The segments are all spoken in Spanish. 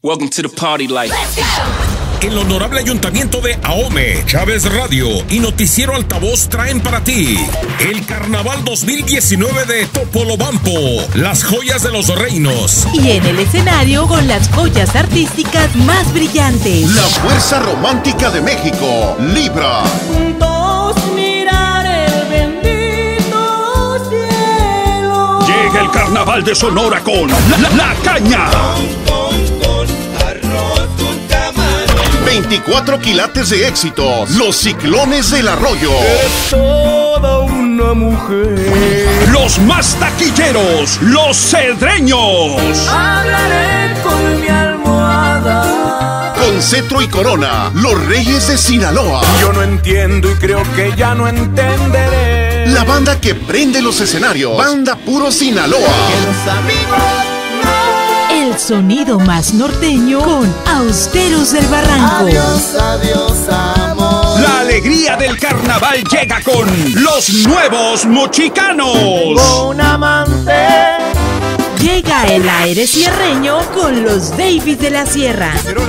Welcome to the party life. El honorable Ayuntamiento de Ahome, Chávez Radio y Noticiero Altavoz traen para ti el Carnaval 2019 de Topolobampo, las joyas de los reinos. Y en el escenario con las joyas artísticas más brillantes. La Fuerza Romántica de México, Libra. Juntos mirar el bendito cielo. Llega el Carnaval de Sonora con La Caña. 24 quilates de éxitos, los Ciclones del Arroyo. Eres toda una mujer. Los más taquilleros, los Cedreños. Hablaré con mi almohada. Con cetro y corona, los Reyes de Sinaloa. Yo no entiendo y creo que ya no entenderé. La banda que prende los escenarios, Banda Puro Sinaloa. Que los amigos El sonido más norteño con Austeros del Barranco. Adiós, adiós, amor. La alegría del carnaval llega con los nuevos mochicanos. Un amante. Llega el aire sierreño con los Davis de la Sierra.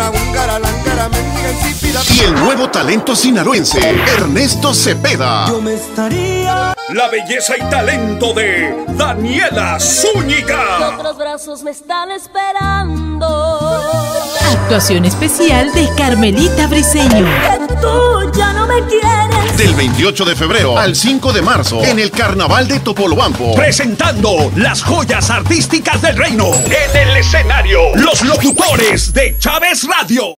Y el nuevo talento sinaloense, Ernesto Cepeda. Yo me estaría. La belleza y talento de Daniela Zúñiga. Otros brazos me están esperando. Actuación especial de Carmelita Briseño. Que tú ya no me quieres. Del 28 de febrero al 5 de marzo, en el Carnaval de Topolobampo. Presentando las joyas artísticas del reino. En el escenario, los locutores de Chávez Radio.